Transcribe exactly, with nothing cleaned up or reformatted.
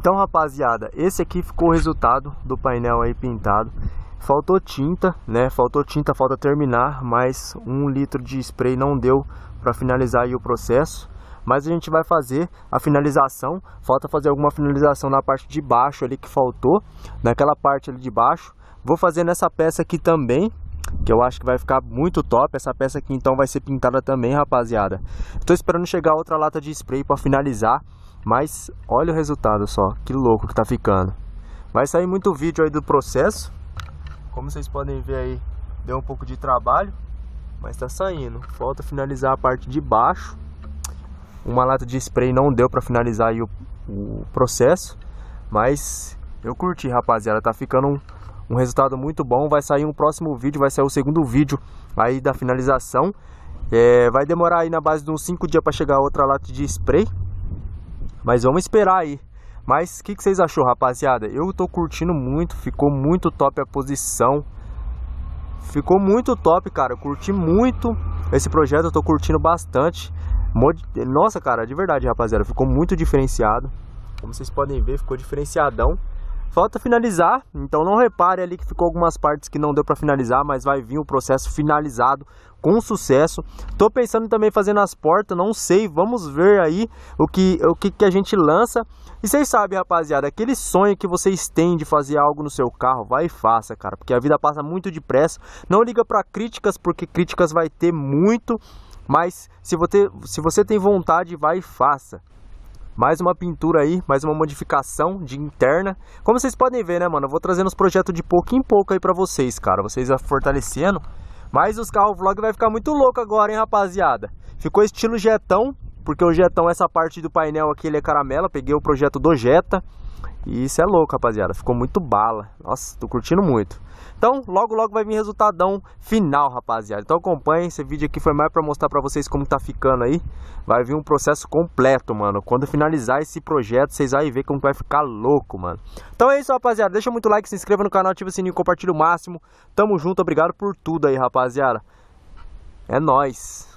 Então, rapaziada, esse aqui ficou o resultado do painel aí pintado. Faltou tinta, né? Faltou tinta, falta terminar, mas um litro de spray não deu para finalizar aí o processo. Mas a gente vai fazer a finalização. Falta fazer alguma finalização na parte de baixo ali que faltou, naquela parte ali de baixo. Vou fazer nessa peça aqui também, que eu acho que vai ficar muito top. Essa peça aqui então vai ser pintada também, rapaziada. Tô esperando chegar outra lata de spray para finalizar, mas olha o resultado só, que louco que tá ficando. Vai sair muito vídeo aí do processo. Como vocês podem ver aí, deu um pouco de trabalho, mas tá saindo. Falta finalizar a parte de baixo. Uma lata de spray não deu para finalizar aí o, o processo, mas eu curti, rapaziada. Tá ficando um, um resultado muito bom. Vai sair um próximo vídeo, vai sair o segundo vídeo aí da finalização. É, vai demorar aí na base de uns cinco dias para chegar outra lata de spray, mas vamos esperar aí. Mas o que, que vocês achou, rapaziada? Eu tô curtindo muito, ficou muito top a posição. Ficou muito top, cara. Eu curti muito esse projeto, eu tô curtindo bastante. Nossa, cara, de verdade, rapaziada, ficou muito diferenciado. Como vocês podem ver, ficou diferenciadão. Falta finalizar, então não repare ali que ficou algumas partes que não deu pra finalizar, mas vai vir o processo finalizado com sucesso. Tô pensando também em fazer nas portas, não sei, vamos ver aí o que, o que, que a gente lança. E vocês sabem, rapaziada, aquele sonho que vocês têm de fazer algo no seu carro, vai e faça, cara, porque a vida passa muito depressa. Não liga pra críticas, porque críticas vai ter muito, mas se você, se você tem vontade, vai e faça. Mais uma pintura aí, mais uma modificação de interna. Como vocês podem ver, né, mano, eu vou trazendo os projetos de pouco em pouco aí pra vocês, cara. Vocês vão fortalecendo. Mas os carros vlog vai ficar muito louco agora, hein, rapaziada. Ficou estilo Jetão, porque o Jetão, essa parte do painel aqui, ele é caramelo. Peguei o projeto do Jetta. E isso é louco, rapaziada. Ficou muito bala. Nossa, tô curtindo muito. Então, logo, logo vai vir resultadão final, rapaziada. Então acompanhem, esse vídeo aqui foi mais pra mostrar pra vocês como tá ficando aí. Vai vir um processo completo, mano. Quando finalizar esse projeto, vocês vão ver como vai ficar louco, mano. Então é isso, rapaziada. Deixa muito like, se inscreva no canal, ativa o sininho, compartilha o máximo. Tamo junto, obrigado por tudo aí, rapaziada. É nóis.